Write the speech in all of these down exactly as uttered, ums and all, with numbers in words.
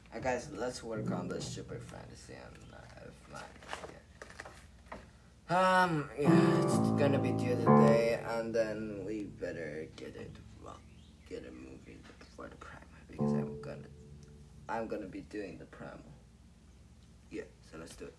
Uh, guys, let's work on the Schubert Fantasie on uh, F nine. Yeah. Um, yeah, it's gonna be due today, and then we better get it, well, get it moving before the primer, because I'm gonna, I'm gonna be doing the primer. Yeah, so let's do it.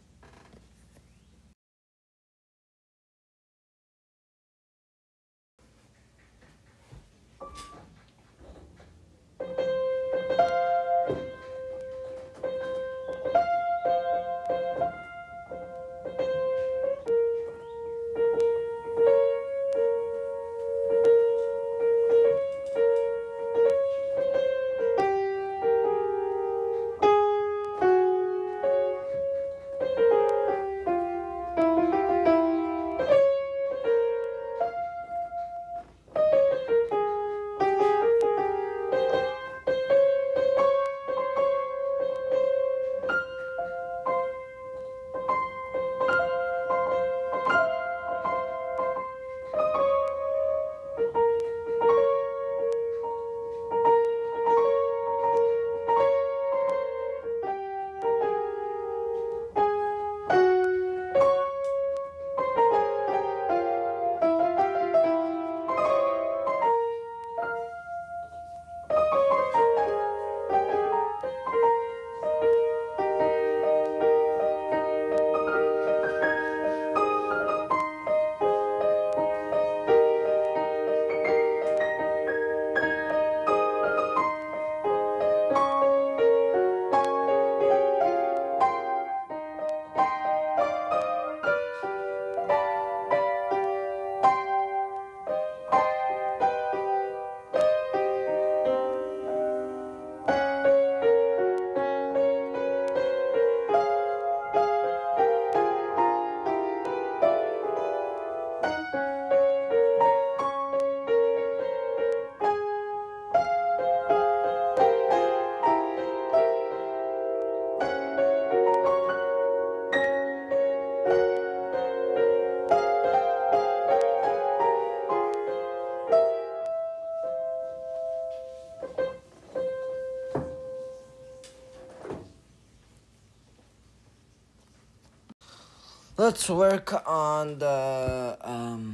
Let's work on the um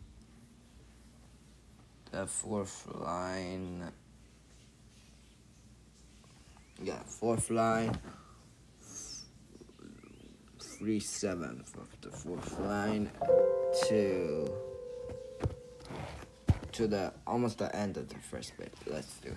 the fourth line. Yeah, fourth line. Three seven for the fourth line to to the almost the end of the first bit. Let's do it.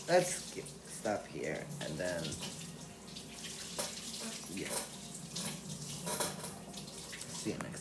let's get, stop here and then yeah. See you next time.